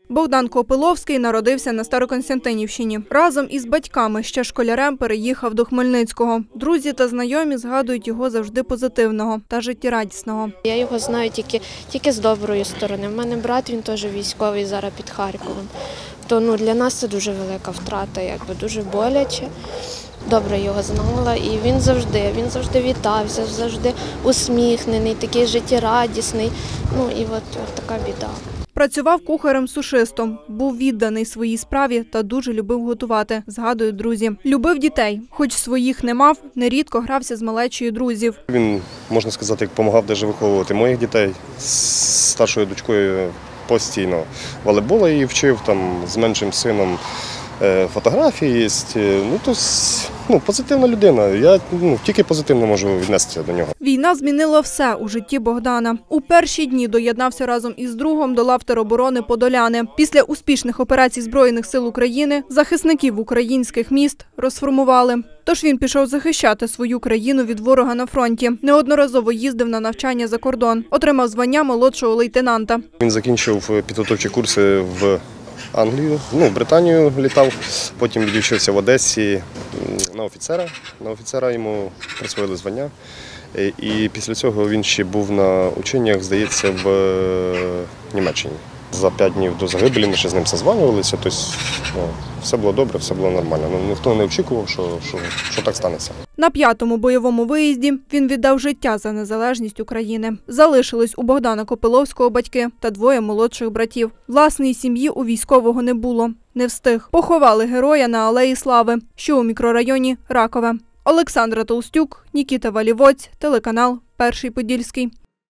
Богдан Копиловський народився на Старокостянтинівщині. Разом із батьками ще школярем переїхав до Хмельницького. Друзі та знайомі згадують його завжди позитивного та життєрадісного. Я його знаю тільки з доброї сторони. У мене брат, він теж військовий, зараз під Харковом. То для нас це дуже велика втрата, дуже боляче. Добре його знала, і він завжди вітався, завжди усміхнений, такий життєрадісний. І от така біда. Працював кухарем-сушистом, був відданий своїй справі та дуже любив готувати, згадують друзі. Любив дітей, хоч своїх не мав, нерідко грався з малечою друзів. Він, можна сказати, допомагав навіть виховувати моїх дітей з старшою дочкою постійно. Волейбол її вчив, з меншим сином фотографії є. Позитивна людина. Я тільки позитивно можу віднестися до нього. Війна змінила все у житті Богдана. У перші дні доєднався разом із другом до лав тероборони Подоляни. Після успішних операцій Збройних сил України захисників українських міст розформували. Тож він пішов захищати свою країну від ворога на фронті. Неодноразово їздив на навчання за кордон. Отримав звання молодшого лейтенанта. Він закінчив підготовчі курси в Англію, в Британію літав, потім відвчився в Одесі на офіцера. На офіцера йому присвоїли звання. І після цього він ще був на ученнях, здається, в Німеччині. За 5 днів до загибелі ми ще з ним созванювалися, тобто все було добре, все було нормально. Ніхто не очікував, що так станеться. На 5-му бойовому виїзді він віддав життя за незалежність України. Залишились у Богдана Копиловського батьки та 2 молодших братів. Власної сім'ї у військового не було, не встиг. Поховали героя на Алеї Слави, що у мікрорайоні Ракове. Олександра Толстюк, Нікіта Валівоць, телеканал «Перший Подільський».